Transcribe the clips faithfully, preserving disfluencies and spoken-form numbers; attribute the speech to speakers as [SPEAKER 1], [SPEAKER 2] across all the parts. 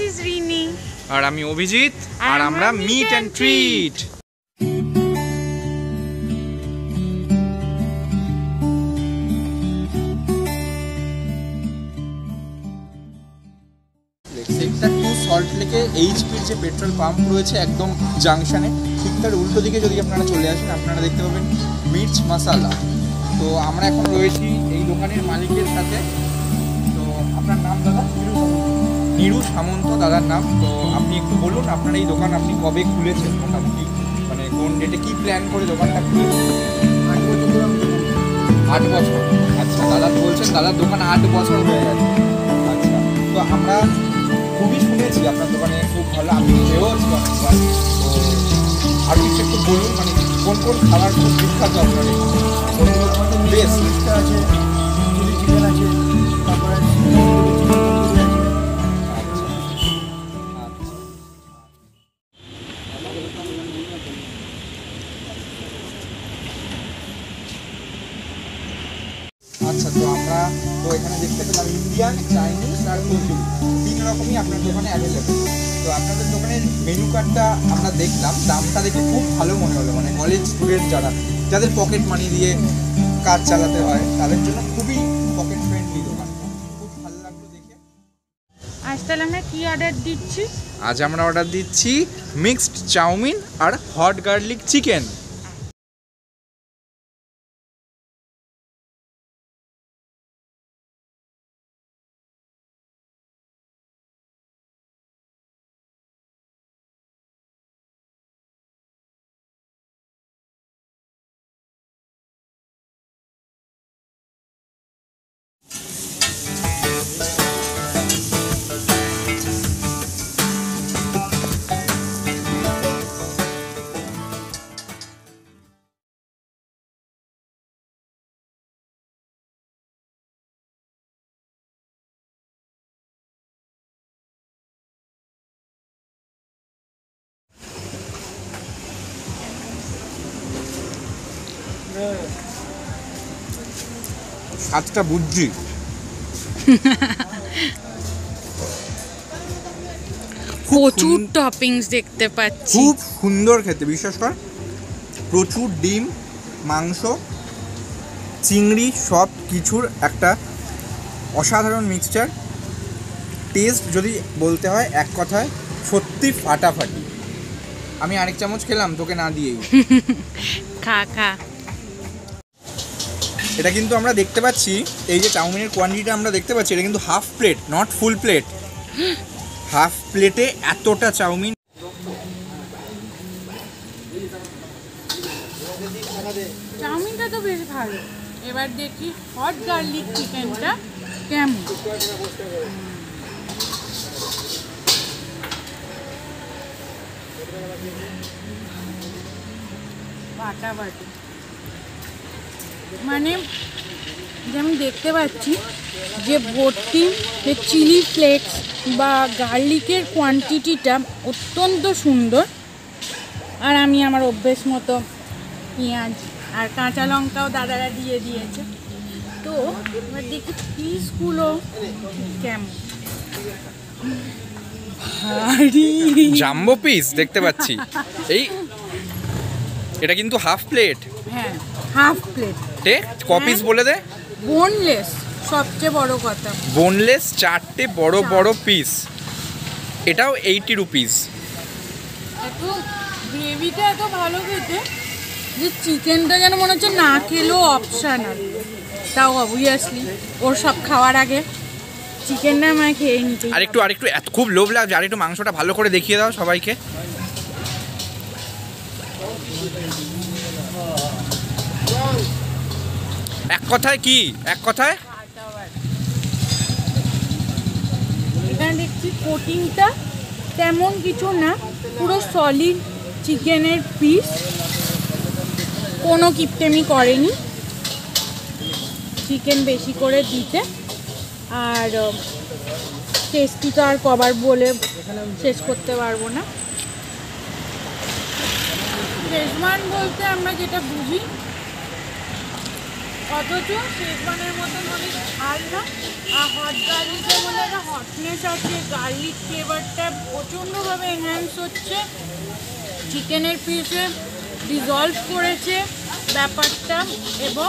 [SPEAKER 1] is Rini.
[SPEAKER 2] আর আমি অভিজিৎ আর আমরা meet and treat.
[SPEAKER 3] Sector two সল্টলেকে এইচপির যে পেট্রোল পাম্প রয়েছে একদম জাংশনে, ঠিক তার উল্টো দিকে যদি আপনারা চলে আসেন আপনারা দেখতে পাবেন মির্চ মাসালা। তো আমরা এখন রয়েছি এই দোকানের মালিকের সাথে। তো আপনার নাম দাদা? নিরু সামন্ত দাদার নাম। তো আপনি একটু বলুন আপনার এই দোকান আপনি কবে খুলেছেন, মোটামুটি মানে কোন ডেটে কি প্ল্যান করে দোকানটা খুলেছেন?
[SPEAKER 4] আট বছর
[SPEAKER 3] আট বছর আচ্ছা, দাদা বলছেন দাদার দোকান আট বছর হয়ে গেছে। আচ্ছা, তো আমরা খুবই শুনেছি আপনার দোকানে খুব ভালো, আমি নিজেও আছি অনেকবার। তো আর কিছু একটু বলুন, মানে কোন কোন খাবার খুব বিখ্যাত আপনার?
[SPEAKER 4] আমাদের বেশ আছে, চিলি চিকেন আছে, তারপরে
[SPEAKER 3] আচ্ছা, তো আমরা তো এখানে দেখতে পেলাম ইন্ডিয়ান, চাইনিজ আর তন্দুরি তিন রকমই আপনার দোকানে অ্যাভেলেবেল। তো আপনাদের দোকানের মেনু কার্ডটা আমরা দেখলাম, দামটা দেখে খুব ভালো মনে হলো। মানে কলেজ স্টুডেন্ট যারা, যাদের পকেট মানি দিয়ে কাজ চালাতে হয়, তাদের জন্য খুবই পকেট ফ্রেন্ডলি দোকানটা, খুব ভালো লাগলো দেখে।
[SPEAKER 1] আজ তাহলে আমরা কি অর্ডার দিচ্ছি?
[SPEAKER 2] আজ আমরা অর্ডার দিচ্ছি মিক্সড চাউমিন আর হট গার্লিক চিকেন।
[SPEAKER 3] স্বাদটা বুঝছি,
[SPEAKER 1] প্রচুর টপিংস দেখতে পাচ্ছি,
[SPEAKER 3] খুব সুন্দর খেতে। বিশেষ করে প্রচুর ডিম, মাংস, চিংড়ি সব কিছুর একটা অসাধারণ মিক্সচার। টেস্ট যদি বলতে হয় এক কথায় সত্যি ফাটাফাটি। আমি আরেক চামচ খেলাম তোকে না দিয়েই।
[SPEAKER 1] খা খা।
[SPEAKER 3] এটা কিন্তু আমরা দেখতে পাচ্ছি, এই যে চাউমিনের কোয়ান্টিটিটা আমরা দেখতে পাচ্ছি, এটা কিন্তু half plate, not full plate. Half প্লেটে এতটা চাউমিন।
[SPEAKER 1] চাউমিনটা তো বেশ ভালো। এবার দেখি হট গার্লিক চিকেনটা কেমন। বাটাবাটি, মানে যে আমি দেখতে পাচ্ছি যে ভর্তি যে চিলি ফ্লেক্স বা গার্লিকের কোয়ান্টিটিটা অত্যন্ত সুন্দর। আর আমি আমার অভ্যেস মতো পেঁয়াজ আর কাঁচা লঙ্কাও দাদারা দিয়ে দিয়েছে। তো এবার দেখি পিসগুলো কেমন।
[SPEAKER 2] জাম্বো পিস দেখতে পাচ্ছি। এই এটা কিন্তু হাফ প্লেট।
[SPEAKER 1] হ্যাঁ, হাফ প্লেট।
[SPEAKER 2] টে ক পিস বলে দে?
[SPEAKER 1] বোনলেস, সবচেয়ে বড় কথা
[SPEAKER 2] বোনলেস চারটে বড় বড় পিস। এটাও এইটি রুপিস।
[SPEAKER 1] এত গ্রেভিটা এত ভালো খেতে যে চিকেনটা যেন মনে হচ্ছে না খেলেও অপশনাল। তাও অবভিয়াসলি ওর সব খাওয়ার আগে চিকেনটা আমায় খেয়ে নিতে।
[SPEAKER 2] আর একটু আর একটু এত খুব লোভ লাগছে, আর একটু মাংসটা ভালো করে দেখিয়ে দাও সবাইকে। এক কথায় কি, এক কথায়
[SPEAKER 1] এখানে দেখছি কোটিংটা তেমন কিছু না, পুরো সলিড চিকেনের পিস, কোনো কিপটেমি করেনি চিকেন বেশি করে দিতে। আর টেস্টি তো আর কবার বলে শেষ করতে পারবো না। শেষমান বলতে আমরা যেটা বুঝি অথচ শেজওয়ানের মতন অনেক ঝাল না। আর হট গার্লিকের মধ্যে একটা হটনেস আছে, গার্লিক ফ্লেভারটা প্রচণ্ডভাবে এনহ্যান্স হচ্ছে, চিকেনের পিসে ডিজলভ করেছে ব্যাপারটা, এবং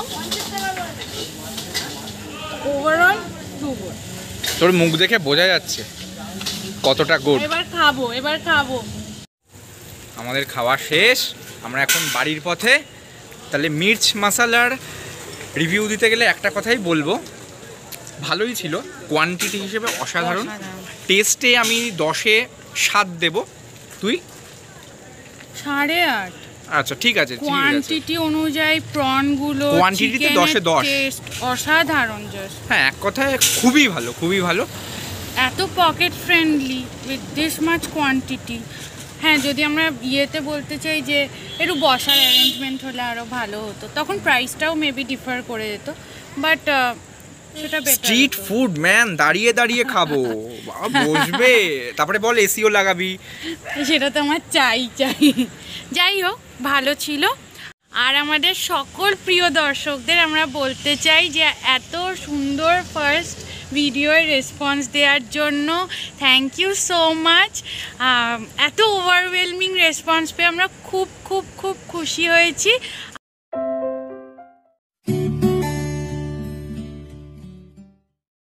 [SPEAKER 1] ওভারঅল টু গুড।
[SPEAKER 3] তোর মুখ দেখে বোঝা যাচ্ছে কতটা গুড।
[SPEAKER 1] এবার খাবো, এবার খাবো।
[SPEAKER 3] আমাদের খাওয়া শেষ, আমরা এখন বাড়ির পথে। তাহলে মির্চ মশালার রিভিউ দিতে গেলে একটা কথাই বলবো, ভালোই ছিল, কোয়ান্টিটি হিসেবে অসাধারণ। টেস্টে আমি দশে সাত দেব। তুই?
[SPEAKER 1] সাড়ে আট।
[SPEAKER 3] আচ্ছা ঠিক আছে, ঠিক আছে।
[SPEAKER 1] কোয়ান্টিটি অনুযায়ী প্রনগুলো,
[SPEAKER 3] কোয়ান্টিটিতে দশে দশ।
[SPEAKER 1] টেস্ট অসাধারণ জাস্ট।
[SPEAKER 3] হ্যাঁ, এক কথায় খুবই ভালো, খুবই ভালো।
[SPEAKER 1] এত pocket friendly with this much quantity. হ্যাঁ, যদি আমরা ইয়েতে বলতে চাই যে একটু বসার অ্যারেঞ্জমেন্ট হলে আরও ভালো হতো, তখন প্রাইসটাও মেবি ডিফার করে যেত, বাট সেটা বেটার।
[SPEAKER 3] স্ট্রিট ফুড ম্যান, দাঁড়িয়ে দাঁড়িয়ে খাবো, বাবা বসবে, তারপরে বল এসিও লাগাবি,
[SPEAKER 1] সেটা তো আমার চাই চাই। যাই হোক, ভালো ছিল। আর আমাদের সকল প্রিয় দর্শকদের আমরা বলতে চাই যে এত সুন্দর ফার্স্ট ভিডিওর রেসপন্স দেওয়ার জন্য থ্যাংক ইউ সো মাচ। এত ওভারওয়েলমিং রেসপন্স পেয়ে আমরা খুব খুব খুব খুশি হয়েছি।